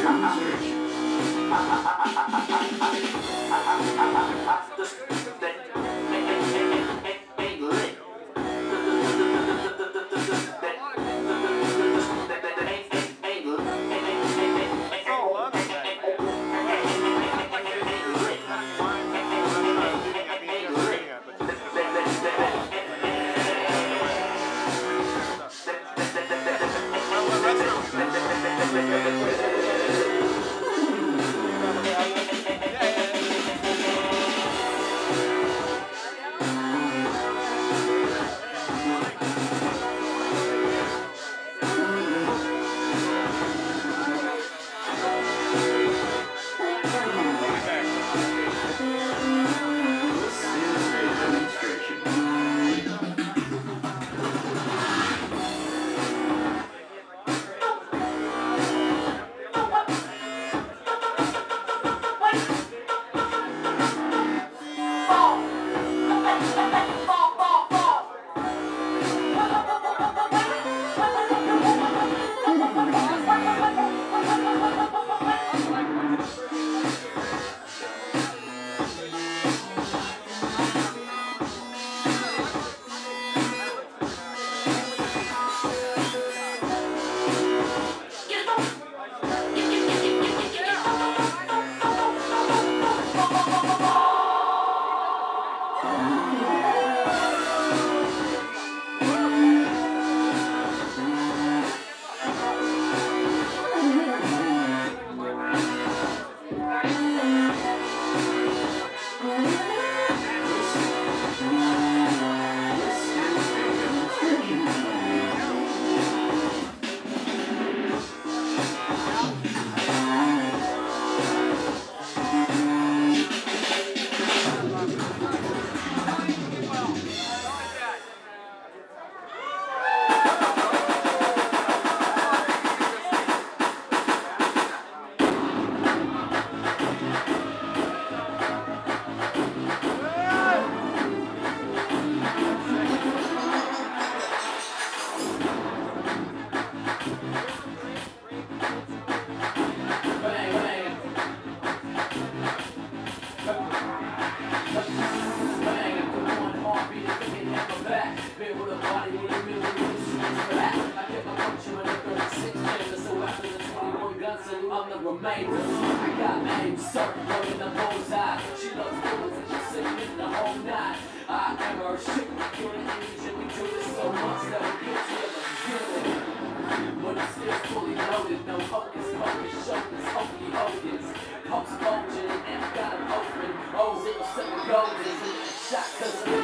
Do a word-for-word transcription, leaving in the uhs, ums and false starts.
I'm the remainder. I got names circling in the bullseye. She loves bullets and she's singing the whole night. I am her shit, killing age, and we do this so much that we get to the beginning. But it's still fully loaded, no hocus pocus, shoulders, hokey hocus. Post bulging and I've got them open. oh zero seven golden, shot cause